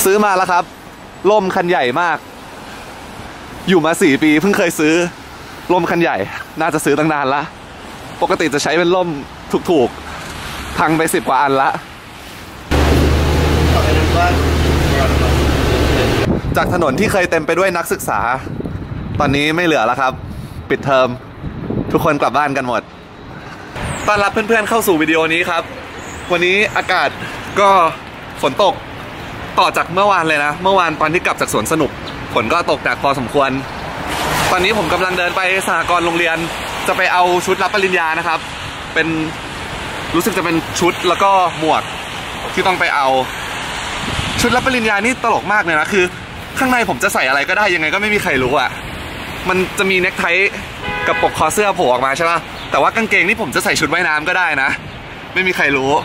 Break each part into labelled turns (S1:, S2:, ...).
S1: ซื้อมาแล้วครับร่มคันใหญ่มากอยู่มา4 ปีเพิ่งเคยซื้อร่มคันใหญ่น่าจะซื้อตั้งนานละปกติจะใช้เป็นร่มถูกๆพังไป10 กว่าอันละจากถนนที่เคยเต็มไปด้วยนักศึกษาตอนนี้ไม่เหลือแล้วครับปิดเทอมทุกคนกลับบ้านกันหมดต้อนรับเพื่อนๆเข้าสู่วิดีโอนี้ครับวันนี้อากาศก็ฝนตกต่อจากเมื่อวานเลยนะเมื่อวานตอนที่กลับจากสวนสนุกฝนก็ตกหนักพอสมควรตอนนี้ผมกำลังเดินไปสหกรณ์โรงเรียนจะไปเอาชุดรับปริญญานะครับเป็นรู้สึกจะเป็นชุดแล้วก็หมวกที่ต้องไปเอาชุดรับปริญญานี่ตลกมากเลยนะคือข้างในผมจะใส่อะไรก็ได้ยังไงก็ไม่มีใครรู้อ่ะมันจะมีเน็กไทกับปกคอเสื้อโผล่ออกมาใช่ป่ะแต่ว่ากางเกงนี่ผมจะใส่ชุดว่ายน้ำก็ได้นะไม่มีใครรู้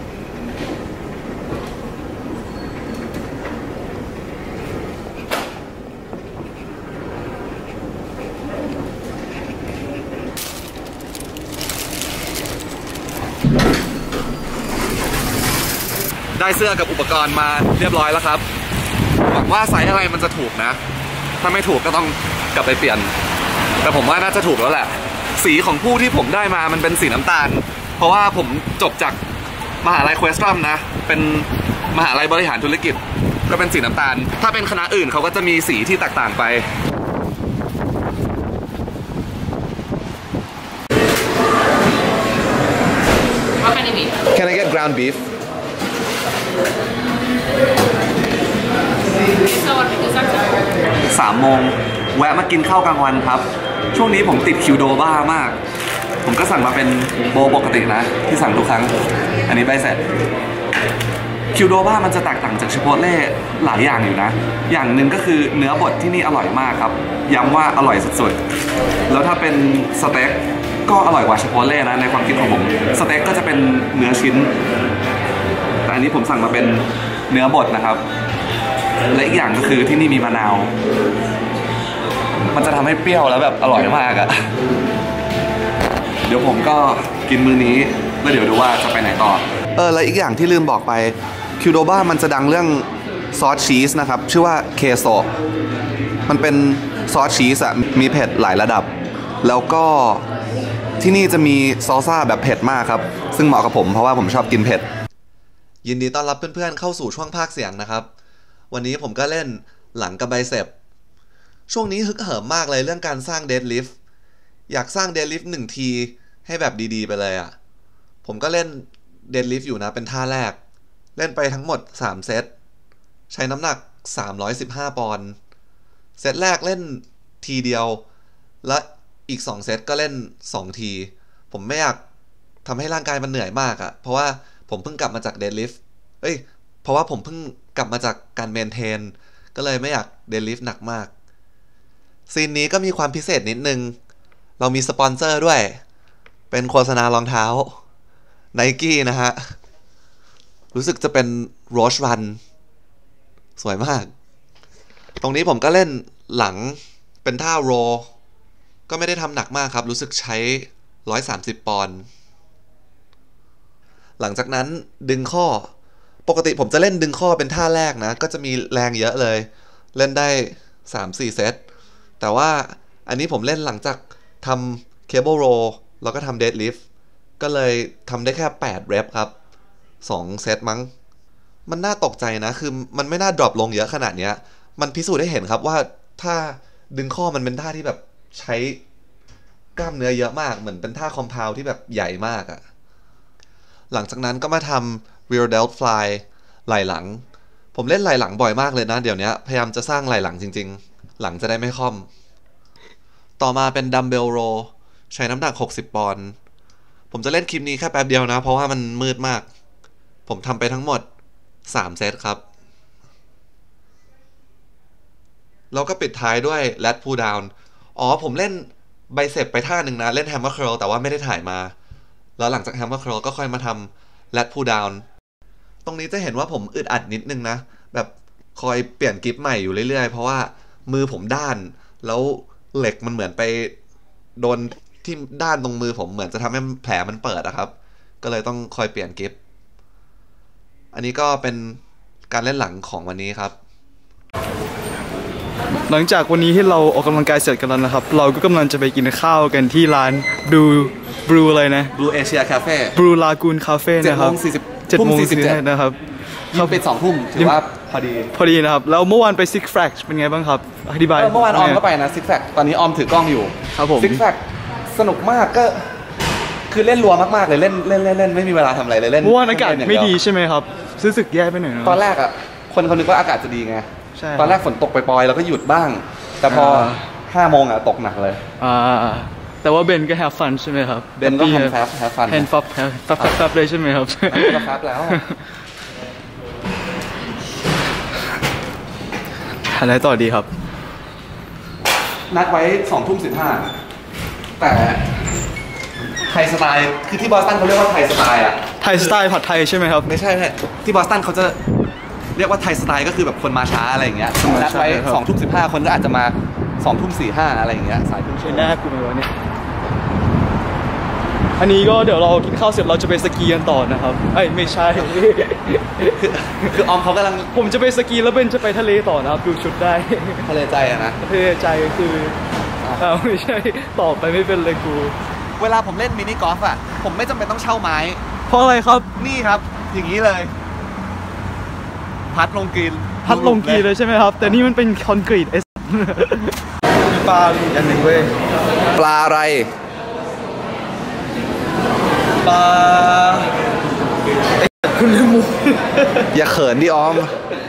S1: ได้เสื้อกับอุปกรณ์มาเรียบร้อยแล้วครับหวังว่าไซส์อะไรมันจะถูกนะถ้าไม่ถูกก็ต้องกลับไปเปลี่ยนแต่ผมว่าน่าจะถูกแล้วแหละสีของผู้ที่ผมได้มามันเป็นสีน้ำตาลเพราะว่าผมจบจากมหาลัยเควสตรัมนะเป็นมหาลัยบริหารธุรกิจก็เป็นสีน้ำตาลถ้าเป็นคณะอื่นเขาก็จะมีสีที่แตกต่างไป
S2: What kind of beef?
S1: Can I get ground beef?
S2: So what is that?
S1: 3 โมงแวะมากินข้าวกลางวันครับช่วงนี้ผมติดคิวโดบ้ามากผมก็สั่งมาเป็นโบปกตินะที่สั่งทุกครั้งอันนี้ใบเสร็จคิวโดบ้ามันจะแตกต่างจากชิโพเล่หลายอย่างอยู่นะอย่างหนึ่งก็คือเนื้อบดที่นี่อร่อยมากครับย้ำว่าอร่อยสุดๆแล้วถ้าเป็นสเต็กก็อร่อยกว่าชิโพเล่นะในความคิดของผมสเต็กก็จะเป็นเนื้อชิ้นแต่อันนี้ผมสั่งมาเป็นเนื้อบดนะครับและอีกอย่างก็คือที่นี่มีมะนาวมันจะทำให้เปรี้ยวแล้วแบบอร่อยมากอะเดี๋ยวผมก็กินมื้อนี้แล้วเดี๋ยวดูว่าจะไปไหนต่อและอีกอย่างที่ลืมบอกไปคิวโดบ้ามันจะดังเรื่องซอสชีสนะครับชื่อว่าเคโซมันเป็นซอสชีสอะมีเผ็ดหลายระดับแล้วก็ที่นี่จะมีซอสซ่าแบบเผ็ดมากครับซึ่งเหมาะกับผมเพราะว่าผมชอบกินเผ็ดยินดีต้อนรับเพื่อนๆเข้าสู่ช่วงพากย์เสียงนะครับวันนี้ผมก็เล่นหลังกับไบเซปช่วงนี้ฮึกเหิมมากเลยเรื่องการสร้างเดดลิฟต์อยากสร้างเดดลิฟต์1 ทีให้แบบดีๆไปเลยอ่ะผมก็เล่นเดดลิฟต์อยู่นะเป็นท่าแรกเล่นไปทั้งหมด3 เซตใช้น้ำหนัก315 ปอนด์เซตแรกเล่นทีเดียวและอีก2 เซตก็เล่น2 ทีผมไม่อยากทำให้ร่างกายมันเหนื่อยมากอ่ะเพราะว่าผมเพิ่งกลับมาจากเดดลิฟต์เพราะว่าผมเพิ่งกลับมาจากการเมนเทนก็เลยไม่อยากเดดลิฟต์หนักมากซีนนี้ก็มีความพิเศษนิดนึงเรามีสปอนเซอร์ด้วยเป็นโฆษณารองเท้า Nike นะฮะรู้สึกจะเป็น Roche Run สวยมากตรงนี้ผมก็เล่นหลังเป็นท่าโรก็ไม่ได้ทำหนักมากครับรู้สึกใช้130 ปอนด์หลังจากนั้นดึงข้อปกติผมจะเล่นดึงข้อเป็นท่าแรกนะก็จะมีแรงเยอะเลยเล่นได้ 3-4 เซตแต่ว่าอันนี้ผมเล่นหลังจากทำเคเบิลโรแล้วก็ทำเดดลิฟต์ก็เลยทำได้แค่8 เรปครับ2 เซตมั้งมันน่าตกใจนะคือมันไม่น่าดรอปลงเยอะขนาดนี้มันพิสูจน์ให้เห็นครับว่าถ้าดึงข้อมันเป็นท่าที่แบบใช้กล้ามเนื้อเยอะมากเหมือนเป็นท่าคอมเพลที่แบบใหญ่มากอะหลังจากนั้นก็มาทำ rear delt fly ไหล่หลังผมเล่นไหล่หลังบ่อยมากเลยนะเดี๋ยวนี้พยายามจะสร้างไหล่หลังจริงๆหลังจะได้ไม่ค่อมต่อมาเป็นดัมเบลโรใช้น้ำหนัก60 ปอนด์ผมจะเล่นคลิปนี้แค่แป๊บเดียวนะเพราะว่ามันมืดมากผมทำไปทั้งหมด3 เซตครับแล้วก็ปิดท้ายด้วย lat pull down ผมเล่นไบเซปไปท่าหนึ่งนะเล่น hammer curl แต่ว่าไม่ได้ถ่ายมาแล้วหลังจาก hammer curl ก็ค่อยมาทำ lat pull down ตรงนี้จะเห็นว่าผมอึดอัดนิดนึงนะแบบคอยเปลี่ยนกิฟใหม่อยู่เรื่อยๆเพราะว่ามือผมด้านแล้วเหล็กมันเหมือนไปโดนที่ด้านตรงมือผมเหมือนจะทำให้แผลมันเปิดอะครับก็เลยต้องคอยเปลี่ยนกิฟอันนี้ก็เป็นการเล่นหลังของวันนี้ครับ
S3: หลังจากวันนี้ที่เราออกกำลังกายเสร็จกันแล้วนะครับเราก็กำลังจะไปกินข้าวกันที่ร้านบรูอะไรนะ
S1: Blue Asia Cafe
S3: บรูลากูนคาเฟ่นะครับ7 โมง 47นะครับ
S1: เขาปิด2 ทุ่มถือว่าพอดี
S3: นะครับแล้วเมื่อวานไป Six Flags เป็นไงบ้างครับอธิบาย
S1: เมื่อวานออมก็ไปนะ Six Flags ตอนนี้ออมถือกล้องอยู่
S3: ครับผม
S1: Six Flags สนุกมากก็คือเล่นรัวมากๆเลยเล่นไม่มีเวลาทำอะไรเลยเล่น
S3: เมื่อวานอากาศไม่ดีใช่ไหมครับรู้สึกแย่ไปหน่อย
S1: ตอนแรกอ่ะคนนึกว่าอากาศจะดีไงตอนแรกฝนตกปล่อยๆแล้วก็หยุดบ้างแต่พอ5 โมงอ่ะตกหนักเลย
S3: แต่ว่าเบนก็ have fun ใช่ไหมครับ
S1: เบนก็ have fun
S3: แฮนด์ฟับเลยใช่ไหมครับ
S1: ครับแล้ว
S3: อะไรต่อดีครับ
S1: นัดไว้20:15แต่ไทยสไตล์คือที่บอสตันเขาเรียกว่าไทยสไตล์อะ
S3: ไทยสไตล์ผัดไทยใช่ไหมครับ
S1: ไม่ใช่ที่บอสตันเขาจะเรียกว่าไทยสไตล์ก็คือแบบคนมาช้าอะไรอย่างเงี้ยนัดไว้20:15คนก็อาจจะมา20:45อะไรอย่างเงี้ยสายทุ่ม
S3: ใช่แน่กูไม่ว่าเนี่ยอันนี้ก็เดี๋ยวเรากินข้าวเสร็จเราจะไปสกีกันต่อนะครับไม่ใช่
S1: คือออมเขากำลัง
S3: ผมจะไปสกีแล้วเบนจะไปทะเลต่อนะครับดูชุดได้
S1: ทะเลใจอะนะ
S3: ทะเลใจคือไม่ใช่ตอบไปไม่เป็นเลยกู
S1: เวลาผมเล่นมินิกอล์ฟอะผมไม่จำเป็นต้องเช่าไม้
S3: เพราะอะไรครับ
S1: นี่ครับอย่างนี้เลยพัดลงกรีน
S3: เลยใช่ไหมครับแต่นี่มันเป็นคอนกรีตมีปลาอีกอันหนึ่งเว้ย
S1: ปลาอะไร
S3: ปลาคุณลืมมุก
S1: อย่าเขินดิออม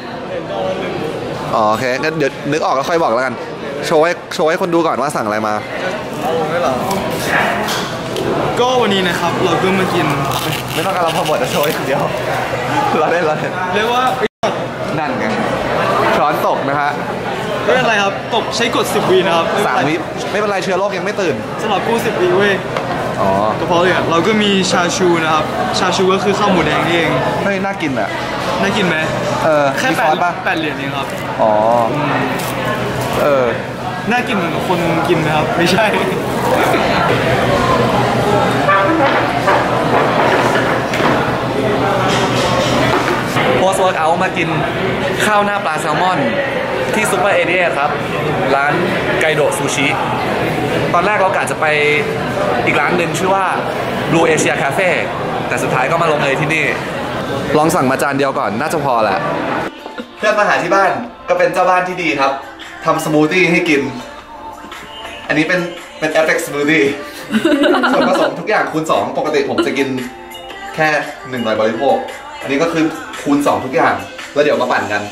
S1: โอเคงั้นเดี๋ยวนึกออกแล้วค่อยบอกแล้วกันโชว์ให้คนดูก่อนว่าสั่งอะไรมา
S3: เอาลงได้หรอก็วันนี้นะครับเราก็มากิน
S1: ไม่ต้องการเราพอหมดจะโชว์ให้คนเดียวเราเล่น
S3: เรียกว่า
S1: นั่นไงช้อนตกนะฮะ
S3: ไม่เป็นไรครับตกใช้กด10 วินะครับ
S1: 3 วิไม่เป็นไรเชื้อโรคยังไม่ตื่น
S3: สำหรับกู10 วิเว้ยก็เพราะเลยเราก็มีชาชูนะครับชาชูก็คือข้าวหมูแดงนี่เอง
S1: เฮ้ยน่ากินอ่ะ
S3: น่ากินไหมแค่8 เหรียญเองครับน่ากินคนกินนะครับไม่ใช่
S1: โพสต์เวิร์กเอาท์มากินข้าวหน้าปลาแซลมอนที่ซุปเปอร์เอเดียครับร้านไกโดะซูชิตอนแรกเรากะจะไปอีกร้านหนึ่งชื่อว่า Blue Asia Cafe แต่สุดท้ายก็มาลงเลยที่นี่ลองสั่งมาจานเดียวก่อนน่าจะพอแหละเพื่อนมาหาที่บ้านก็เป็นเจ้าบ้านที่ดีครับทำสมูทตี้ให้กินอันนี้เป็นเอฟเฟกต์สมูทตี้ส่วนผสมทุกอย่างคูณ2ปกติผมจะกินแค่100 บริโภคอันนี้ก็คือคูณ2ทุกอย่างแล้วเดี๋ยวมาปั่นกัน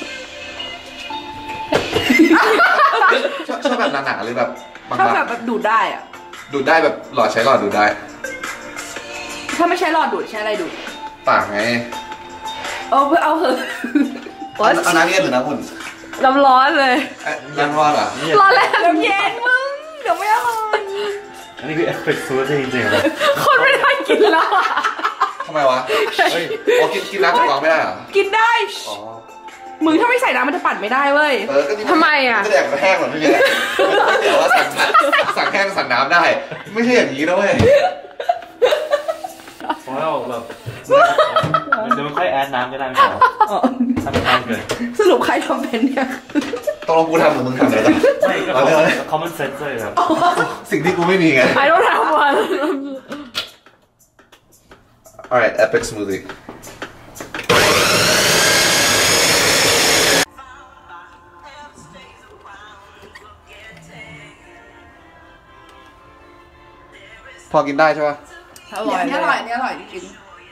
S1: ชอบแบบหนาๆหรือแบบบางๆ
S2: ชอบแบบดูดได้อะ
S1: ดูดได้แบบหลอดใช้หลอดดูดได้
S2: ถ้าไม่ใช้หลอดดูดใช้อะไรดูด
S1: ปากไง
S2: เอาเหอะ
S1: เอาน้ำเย็นหรือน้ำอุ่น
S2: น้ำร้อนเลย
S1: น้ำร้อนเหรอ
S2: ร้อนแล้วน้ำเย็นมึงเดี๋ยวไม่อร่อย
S1: อันนี้คือเอฟเฟกต์ซูจริงๆเลย
S2: คนไม่ได้กินแล้วอ่ะ
S1: ทำไมวะเฮ้ยกินน้ำจากกล่องไม่ได้เหรอ
S2: กินได้มึงถ้าไม่ใส่น้ำมันจะปั่นไม่ได้เว้ยทำไมอ่ะ
S1: ก็แดกแห้งเหมือนพี่เลยเดี๋ยวว่าสั่งแห้งสั่งน้ำได้ไม่ใช่อย่างนี้นะเว้ย
S4: เพราะเราแบบเดี๋ยวค่อยแอดน้ำก็ได้ไม่หรอทำเป็นทางเกิด
S2: สรุปใครทำเป็นเนี่ย
S1: ตกลงกูทำหรือมึงทำเลย
S4: ไม่ก็common sense เลยครับ
S1: สิ่งที่กูไม่มีไง
S2: I don't have one
S1: Alright epic smoothieพอกินได้ใช่ป่ะ
S2: อร่อยนี่อร่อยจริง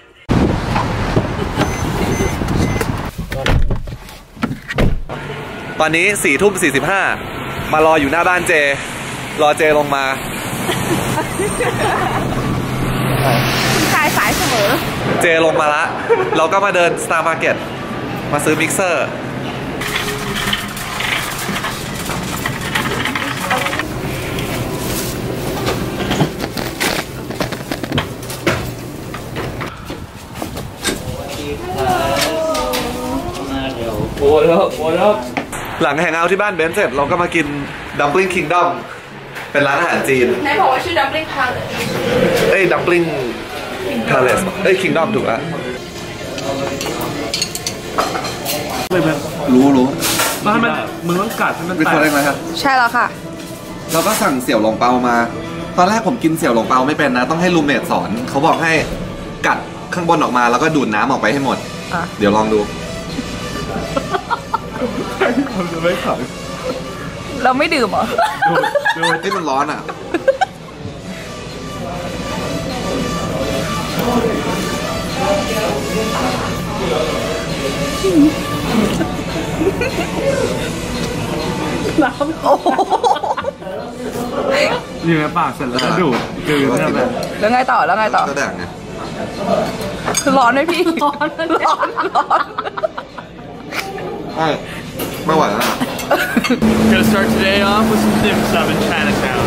S1: ตอนนี้4:45มารออยู่หน้าบ้านเจรอเจลงมา
S2: คุณชายสายเสมอ
S1: เจลงมาละเราก็มาเดิน Star Market มาซื้อมิกเซอร์
S4: โอ้แล้ว
S1: หลังแฮงเอาท์ที่บ้านเบนเสร็จเราก็มากิน Dumpling Kingdom เป็นร้านอาหารจีน
S2: ไหนบอกว่าชื่อ Dumpling Palace
S1: Dumpling Palace Kingdom ถูกแล้วรู้
S4: ไม่ให้มันมึงต้องกัดให้มัน
S1: วิท
S4: แต
S1: ย์
S4: ก
S1: ได้ไหมครับ
S2: ใช่แล้วค่ะ
S1: เราก็สั่งเสี่ยวหลงเปามา ตอนแรกผมกินเสี่ยวหลงเปาไม่เป็นนะ ต้องให้รูมเมทสอน เขาบอกให้กัดข้างบนออกมาแล้วก็ดูดน้ำออกไปให้หมด
S2: อ่ะ
S1: เดี๋ยวลองดู
S4: ผมจะไม่ขัด
S2: เราไม่ดื่มเหรอ
S1: ดูที่มันร้อนอ่ะ
S4: อยู่ในปากเสร็จแล้วก็ดูดกลืนเข้าไป
S2: แล้วไงต่อ
S1: ก็แดกไง
S2: คือร้อนไหมพี่ ร้อน
S1: ไม่ไหวแล้ว
S4: Gonna start today off with some dim sum in Chinatown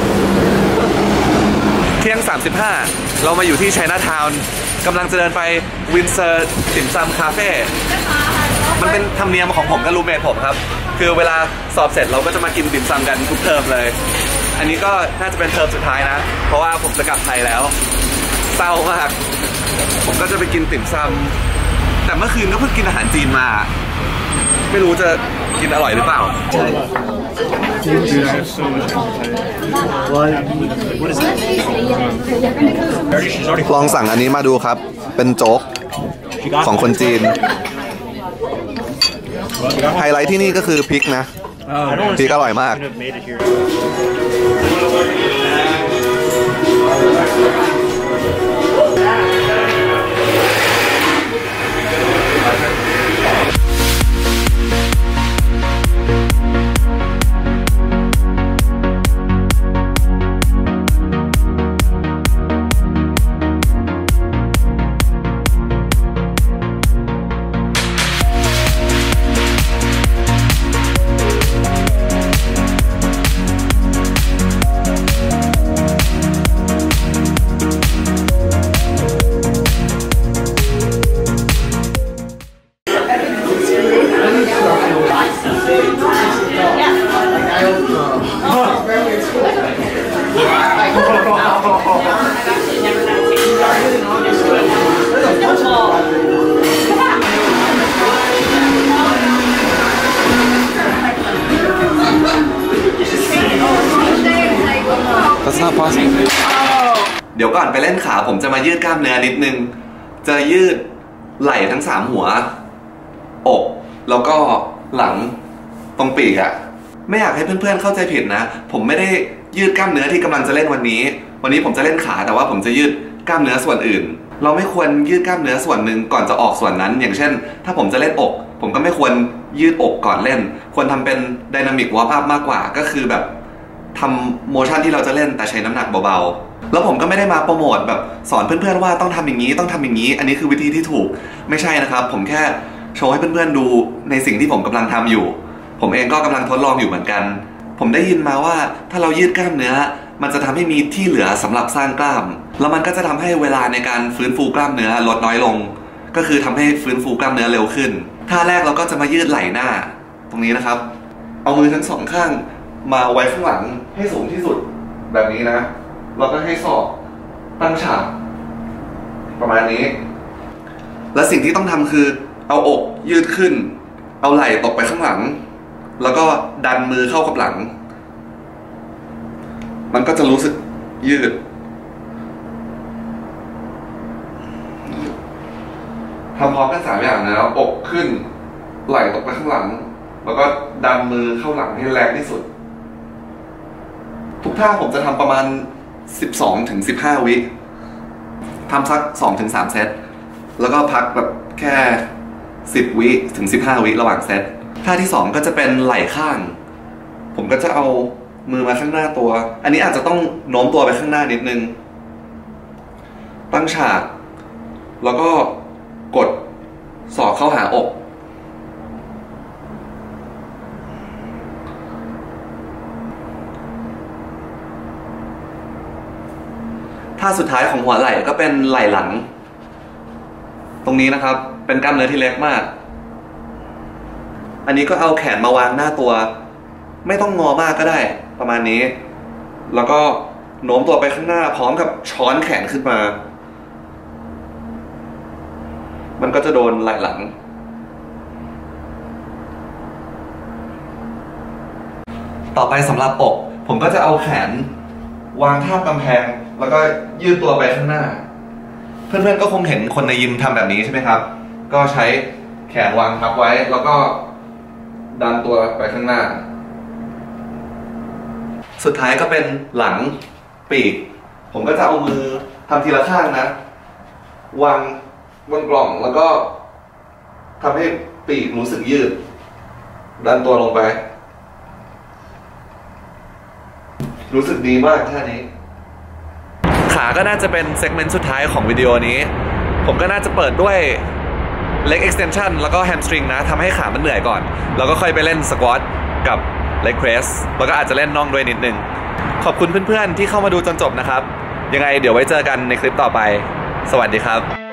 S1: เที่ยง 35 เรามาอยู่ที่ไชน่าทาวน์กำลังจะเดินไปวินเซอร์ติ่มซำคาเฟ่ มันเป็นธรรมเนียมของผมกับรูมเมทผมครับ คือเวลาสอบเสร็จเราก็จะมากินติ่มซำกันทุกเทอมเลย อันนี้ก็น่าจะเป็นเทอมสุดท้ายนะ เพราะว่าผมจะกลับไทยแล้ว เศร้ามาก ผมก็จะไปกินติ่มซำแต่เมื่อคืนก็เพิ่งกินอาหารจีนมา ไม่รู้จะกินอร่อยหรือเปล่า ลองสั่งอันนี้มาดูครับ เป็นโจ๊กของคนจีน ไฮไลท์ที่นี่ก็คือพริกนะ พริกอร่อยมาก That's not possible เดี๋ยวก่อนไปเล่นขาผมจะมายืดกล้ามเนื้อนิดนึง จะยืดไหล่ทั้ง3หัว อกแล้วก็หลังตรงปีกอะไม่อยากให้เพื่อนๆเข้าใจผิดนะ ผมไม่ได้ยืดกล้ามเนื้อที่กำลังจะเล่นวันนี้ผมจะเล่นขาแต่ว่าผมจะยืดกล้ามเนื้อส่วนอื่น เราไม่ควรยืดกล้ามเนื้อส่วนหนึ่งก่อนจะออกส่วนนั้น อย่างเช่น ถ้าผมจะเล่นอก ผมก็ไม่ควรยืดอกก่อนเล่น ควรทำเป็นไดนามิกวอร์มอัพมากกว่าก็คือแบบทำโมชั่นที่เราจะเล่นแต่ใช้น้ำหนักเบาๆแล้วผมก็ไม่ได้มาโปรโมทแบบสอนเพื่อนๆว่าต้องทำอย่างนี้ต้องทำอย่างนี้อันนี้คือวิธีที่ถูกไม่ใช่นะครับผมแค่โชว์ให้เพื่อนๆดูในสิ่งที่ผมกำลังทำอยู่ผมเองก็กำลังทดลองอยู่เหมือนกันผมได้ยินมาว่าถ้าเรายืดกล้ามเนื้อมันจะทำให้มีที่เหลือสำหรับสร้างกล้ามแล้วมันก็จะทำให้เวลาในการฟื้นฟูกล้ามเนื้อลดน้อยลงก็คือทำให้ฟื้นฟูกล้ามเนื้อเร็วขึ้นท่าแรกเราก็จะมายืดไหล่หน้าตรงนี้นะครับเอามือทั้งสองข้างมาไว้ข้างหลังให้สูงที่สุดแบบนี้นะแล้วก็ให้ศอกตั้งฉากประมาณนี้และสิ่งที่ต้องทำคือเอาอกยืดขึ้นเอาไหล่ตกไปข้างหลังแล้วก็ดันมือเข้ากับหลังมันก็จะรู้สึกยืดทำพร้อมกัน3 อย่างนะอกขึ้นไหล่ตกไปข้างหลังแล้วก็ดันมือเข้าหลังให้แรงที่สุดทุกท่าผมจะทำประมาณ 12-15 วิทำสัก 2-3 เซตแล้วก็พักแบบแค่10 วิถึง 15 วิระหว่างเซตท่าที่2ก็จะเป็นไหล่ข้างผมก็จะเอามือมาข้างหน้าตัวอันนี้อาจจะต้องโน้มตัวไปข้างหน้านิดนึงตั้งฉากแล้วก็กดศอกเข้าหาอกท่าสุดท้ายของหัวไหล่ก็เป็นไหล่หลังตรงนี้นะครับเป็นกล้ามเนื้อที่เล็กมากอันนี้ก็เอาแขนมาวางหน้าตัวไม่ต้องงอมากก็ได้ประมาณนี้แล้วก็โน้มตัวไปข้างหน้าพร้อมกับช้อนแขนขึ้นมามันก็จะโดนไหล่หลังต่อไปสำหรับอกผมก็จะเอาแขนวางทาบกำแพงแล้วก็ยืดตัวไปข้างหน้าเพื่อนๆก็คงเห็นคนในยิมทำแบบนี้ใช่ไหมครับก็ใช้แขนวางทับไว้แล้วก็ดันตัวไปข้างหน้าสุดท้ายก็เป็นหลังปีกผมก็จะเอามือทำทีละข้างนะวางบนกล่องแล้วก็ทำให้ปีกรู้สึกยืดดันตัวลงไปรู้สึกดีมากท่านี้ขาก็น่าจะเป็นเซกเมนต์สุดท้ายของวิดีโอนี้ผมก็น่าจะเปิดด้วย leg extension แล้วก็ hamstring นะทำให้ขามันเหนื่อยก่อนแล้วก็ค่อยไปเล่น squat กับ leg press แล้วก็อาจจะเล่นน่องด้วยนิดนึงขอบคุณเพื่อนๆที่เข้ามาดูจนจบนะครับยังไงเดี๋ยวไว้เจอกันในคลิปต่อไปสวัสดีครับ